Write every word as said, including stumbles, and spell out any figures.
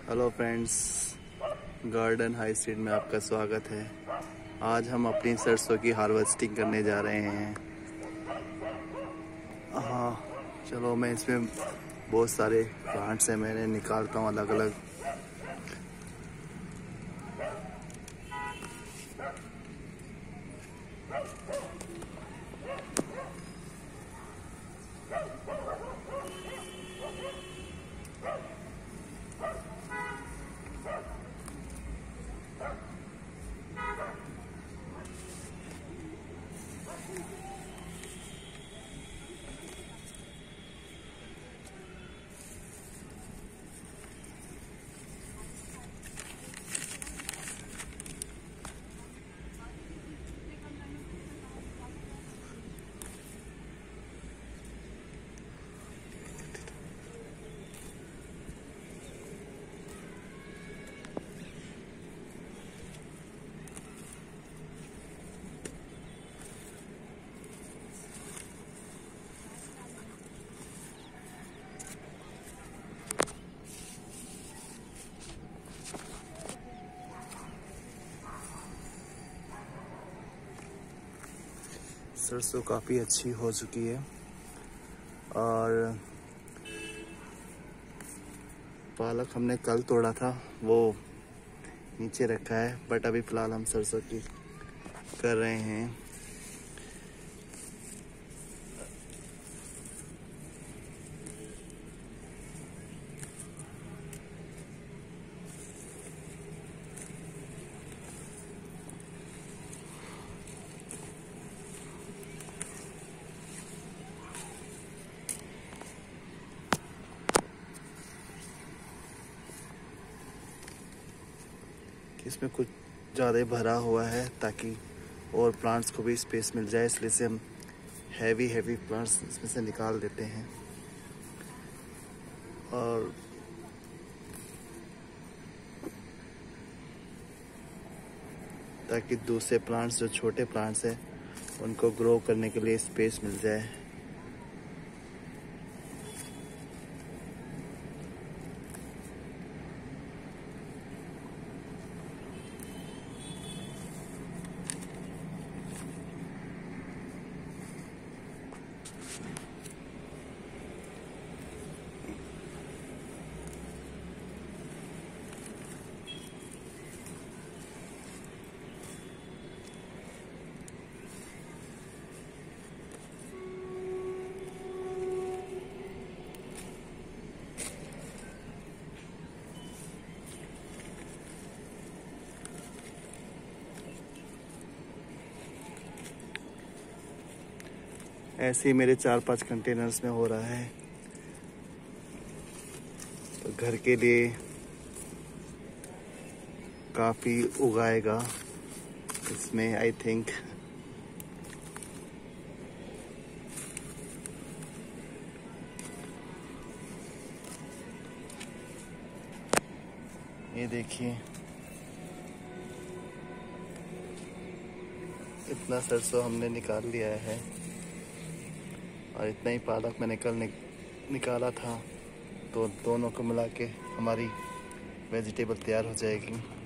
Hello friends, garden high street में आपका स्वागत है। आज हम अपनी सरसों की हार्वेस्टिंग करने जा रहे हैं। हाँ चलो, मैं इसमें बहुत सारे प्लांट्स हैं, मैंने निकालता हूँ अलग अलग। सरसों काफ़ी अच्छी हो चुकी है और पालक हमने कल तोड़ा था, वो नीचे रखा है, बट अभी फ़िलहाल हम सरसों की कर रहे हैं। इसमें कुछ ज़्यादा ही भरा हुआ है ताकि और प्लांट्स को भी स्पेस मिल जाए, इसलिए से हम हैवी हैवी प्लांट्स इसमें से निकाल देते हैं और ताकि दूसरे प्लांट्स जो छोटे प्लांट्स हैं उनको ग्रो करने के लिए स्पेस मिल जाए। ऐसे ही मेरे चार पांच कंटेनर्स में हो रहा है, तो घर के लिए काफ़ी उगाएगा इसमें, आई थिंक। ये देखिए, इतना सरसों हमने निकाल लिया है और इतना ही पालक मैंने कल नि, निकाला था, तो दोनों को मिला के हमारी वेजिटेबल तैयार हो जाएगी।